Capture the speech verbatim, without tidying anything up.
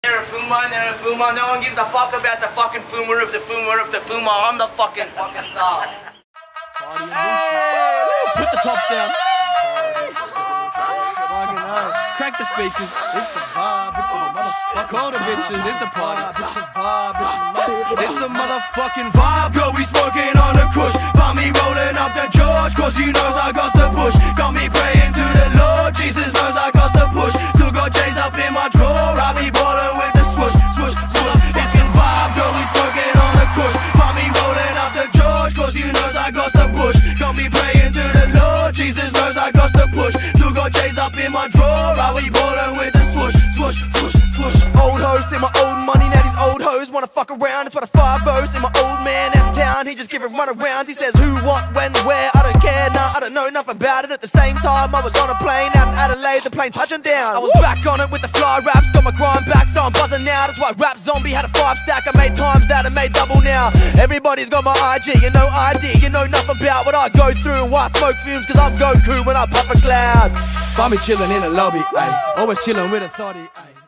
They're a Fuma, they're a Fuma. No one gives a fuck about the fucking Fuma of the Fuma of the Fuma. I'm the fucking fucking star. Hey, put the tops down. Crack the speakers. It's a vibe. It's a motherfucker. Call the bitches. It's a party. It's a vibe. It's a motherfucker. It's a motherfucking vibe. Girl, we smoking on the kush. Find me rolling up the George, cause he knows I got the push. Got me praying to the Lord, Jesus knows I got the push. Still got J's up in my drawer, I be ballin' with the swoosh, swoosh, swoosh. It's a vibe, girl, we smoking on the kush. Find me rolling up the George, cause he knows I got the push. Got me praying to the Lord, Jesus knows I got the push. Still got J's up in my drawer, I be ballin' with the swoosh, swoosh, swoosh, swoosh. Old hoes in my old money, now these old hoes wanna fuck around. It's what a five goes in my old man out in town. He just give it run around. He says who, what, when, where. I don't care, nah, I don't know nothing about it. At the same time, I was on a plane out in Adelaide, the plane touching down. I was back on it with the fly raps, got my grind back, so I'm buzzing now. That's why Rap Zombie had a five stack. I made times that, I made double now. Everybody's got my I G, you know I D. You know nothing about what I go through and why I smoke fumes, cause I'm Goku when I puff a cloud. Find me chillin' in the lobby, ayy. Always chillin' with a thotty, ayy.